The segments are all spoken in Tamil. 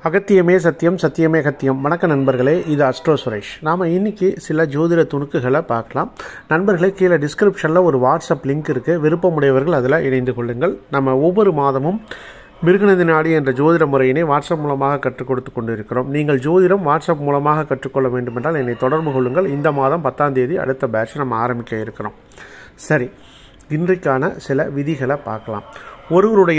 அகத்தியமே சத்தியம், சத்தியமே அகத்தியம். வணக்க நண்பர்களே, இது அஸ்ட்ரோ சுரேஷ். நாம் இன்றைக்கி சில ஜோதிட துணுக்குகளை பார்க்கலாம். நண்பர்களே, கீழே டிஸ்கிரிப்ஷனில் ஒரு வாட்ஸ்அப் லிங்க் இருக்குது. விருப்பமுடையவர்கள் அதில் இணைந்து கொள்ளுங்கள். நம்ம ஒவ்வொரு மாதமும் மிருகநதி நாடி என்ற ஜோதிட முறையினை வாட்ஸ்அப் மூலமாக கற்றுக் கொடுத்து கொண்டு இருக்கிறோம். நீங்கள் ஜோதிடம் வாட்ஸ்அப் மூலமாக கற்றுக்கொள்ள வேண்டுமென்றால் என்னை தொடர்பு கொள்ளுங்கள். இந்த மாதம் 10ஆம் தேதி அடுத்த பேட்ச் நம்ம ஆரம்பிக்க இருக்கிறோம். சரி, இன்றைக்கான சில விதிகளை பார்க்கலாம். ஒருவருடைய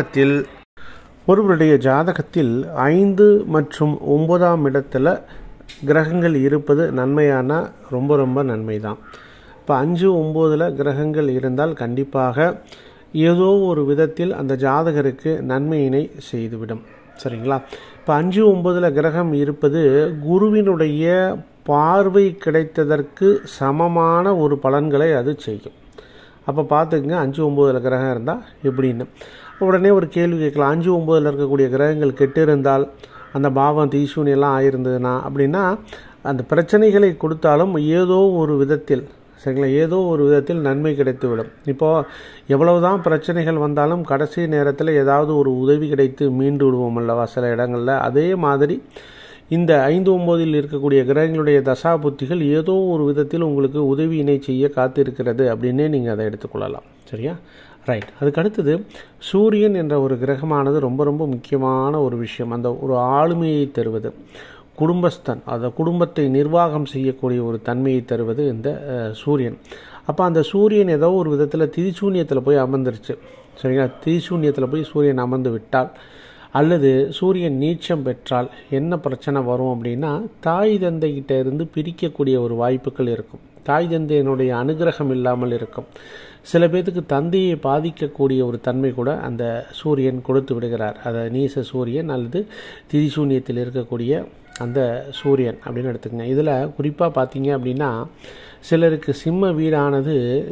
ஜாதகத்தில் 5 மற்றும் 9ஆம் இடத்துல கிரகங்கள் இருப்பது நன்மையான ரொம்ப நன்மை தான். இப்போ 5, 9ல் கிரகங்கள் இருந்தால் கண்டிப்பாக ஏதோ ஒரு விதத்தில் அந்த ஜாதகருக்கு நன்மையினை செய்துவிடும். சரிங்களா? இப்போ 5, 9ல் கிரகம் இருப்பது குருவினுடைய பார்வை கிடைத்ததற்கு சமமான ஒரு பலன்களை அது செய்யும். அப்போ பார்த்துக்குங்க, 5, 9ல் கிரகம் இருந்தால் எப்படின்னு. உடனே ஒரு கேள்வி கேட்கலாம், 5, 9ல் இருக்கக்கூடிய கிரகங்கள் கெட்டு இருந்தால் அந்த பாவம் தீசூனியெல்லாம் ஆயிருந்ததுன்னா அப்படின்னா அந்த பிரச்சனைகளை கொடுத்தாலும் ஏதோ ஒரு விதத்தில், சரிங்களா, ஏதோ ஒரு விதத்தில் நன்மை கிடைத்துவிடும். இப்போது எவ்வளவு தான் பிரச்சனைகள் வந்தாலும் கடைசி நேரத்தில் ஏதாவது ஒரு உதவி கிடைத்து மீண்டு விடுவோம் அல்லவா சில இடங்களில். அதே மாதிரி இந்த 5, 9ல் இருக்கக்கூடிய கிரகங்களுடைய தசா புத்திகள் ஏதோ ஒரு விதத்தில் உங்களுக்கு உதவியினை செய்ய காத்திருக்கிறது அப்படின்னே நீங்கள் அதை எடுத்துக்கொள்ளலாம். சரியா? ரைட். அதுக்கு அடுத்தது சூரியன் என்ற ஒரு கிரகமானது ரொம்ப முக்கியமான ஒரு விஷயம். அந்த ஒரு ஆளுமையை தருவது, குடும்பஸ்தன், அந்த குடும்பத்தை நிர்வாகம் செய்யக்கூடிய ஒரு தன்மையை தருவது இந்த சூரியன். அப்போ அந்த சூரியன் ஏதோ ஒரு விதத்தில் திரிசூன்யத்தில் போய் அமர்ந்துருச்சு. சரிங்களா? திரிசூன்யத்தில் போய் சூரியன் அமர்ந்து விட்டால் அல்லது சூரியன் நீச்சம் பெற்றால் என்ன பிரச்சனை வரும் அப்படின்னா, தாய் தந்தைகிட்ட இருந்து பிரிக்கக்கூடிய ஒரு வாய்ப்புகள் இருக்கும். தாய் தந்தையினுடைய அனுகிரகம் இல்லாமல் இருக்கும். சில பேர்த்துக்கு தந்தையை பாதிக்கக்கூடிய ஒரு தன்மை கூட அந்த சூரியன் கொடுத்து விடுகிறார். அதை நீச சூரியன் அல்லது திரிசூன்யத்தில் இருக்கக்கூடிய அந்த சூரியன் அப்படின்னு எடுத்துக்கங்க. இதில் குறிப்பாக பார்த்தீங்க அப்படின்னா, சிலருக்கு சிம்ம வீடானது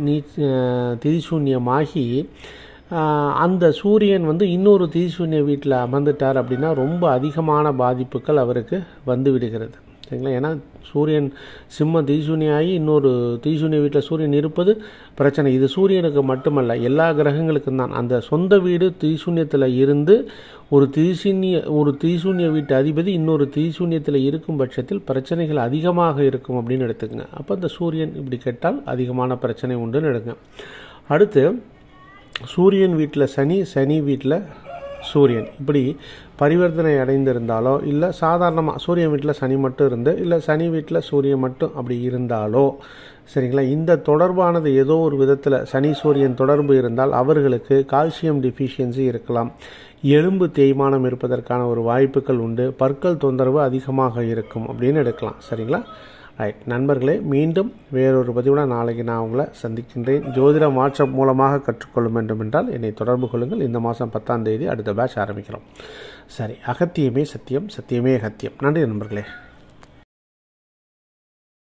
திரிசூன்யமாகி அந்த சூரியன் இன்னொரு தீசூன்ய வீட்டில் அமர்ந்துட்டார் அப்படின்னா ரொம்ப அதிகமான பாதிப்புகள் அவருக்கு வந்து விடுகிறது. சரிங்களா? ஏன்னா சூரியன் சிம்ம தீசூன்யாகி இன்னொரு தீசூன்ய வீட்டில் சூரியன் இருப்பது பிரச்சனை. இது சூரியனுக்கு மட்டுமல்ல, எல்லா கிரகங்களுக்கும் தான். அந்த சொந்த வீடு தீசூன்யத்தில் இருந்து ஒரு தீசூன்ய வீட்டு அதிபதி இன்னொரு தீசூன்யத்தில் இருக்கும் பட்சத்தில் பிரச்சனைகள் அதிகமாக இருக்கும் அப்படின்னு எடுத்துக்கங்க. அப்போ அந்த சூரியன் இப்படி கெட்டால் அதிகமான பிரச்சனை உண்டுன்னு எடுங்க. அடுத்து சூரியன் வீட்டில் சனி, சனி வீட்டில் சூரியன் இப்படி பரிவர்த்தனை அடைந்திருந்தாலோ, இல்லை சாதாரணமாக சூரியன் வீட்டில் சனி மட்டும் இருந்து, இல்லை சனி வீட்டில் சூரியன் மட்டும் அப்படி இருந்தாலோ, சரிங்களா, இந்த தொடர்பானது ஏதோ ஒரு விதத்தில் சனி சூரியன் தொடர்பு இருந்தால் அவர்களுக்கு கால்சியம் டிஃபிஷியன்சி இருக்கலாம், எலும்பு தேய்மானம் இருப்பதற்கான ஒரு வாய்ப்புகள் உண்டு, பற்கள் தொந்தரவு அதிகமாக இருக்கும் அப்படின்னு எடுக்கலாம். சரிங்களா? ரைட். நண்பர்களே, மீண்டும் வேறொரு பதிவுடன் நாளைக்கு நான் உங்களை சந்திக்கின்றேன். ஜோதிடம் வாட்ஸ்அப் மூலமாக கற்றுக்கொள்ளும் வேண்டுமென்றால் என்னை தொடர்பு கொள்ளுங்கள். இந்த மாதம் 10ஆம் தேதி அடுத்த பேட்ச் ஆரம்பிக்கிறோம். சரி, அகத்தியமே சத்தியம், சத்தியமே அகத்தியம். நன்றி நண்பர்களே.